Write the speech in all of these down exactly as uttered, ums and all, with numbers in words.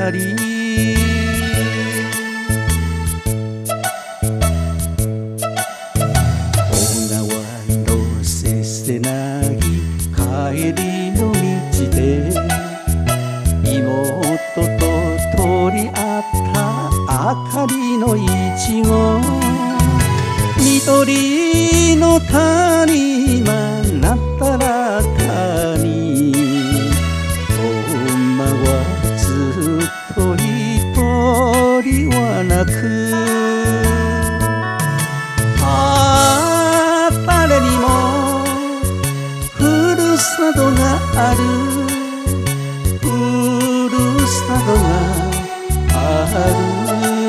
り小川のせせなぎ帰りの道で妹と取り合った明かりのいちご緑の谷間なったらかにほんまはずっと一人はなくああ誰にもふるさとがあるふるさとがある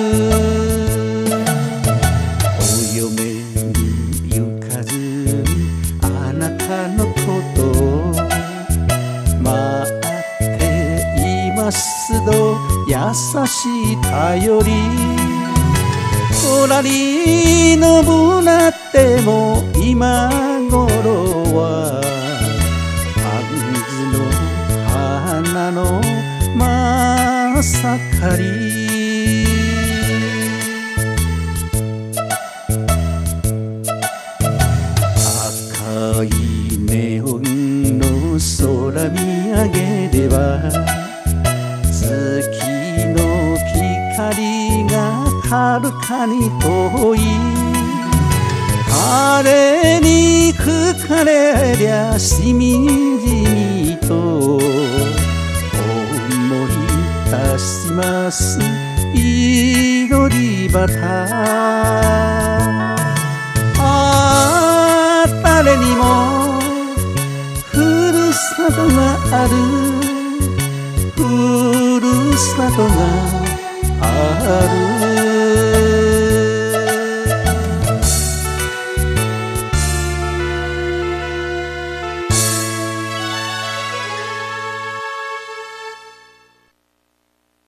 優しい頼り隣のぶなっても今頃はパンズの花のまさかり赤いネオンの空見上げれば月の光がはるかに遠い彼に吹かれりゃしみじみと思い出します祈り旗ああ誰にもふるさとがあるふるさとがある